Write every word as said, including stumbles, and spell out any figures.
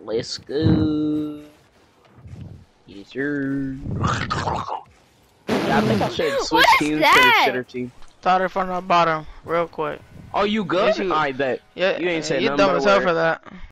Let's go. Yes, sir. Yeah, I think I should switch What's teams that? to the shitter team. Started from the bottom, real quick. Oh, you good? Yes, you- I bet. Yeah, You ain't said you nothing dumb but as a hell word. for that.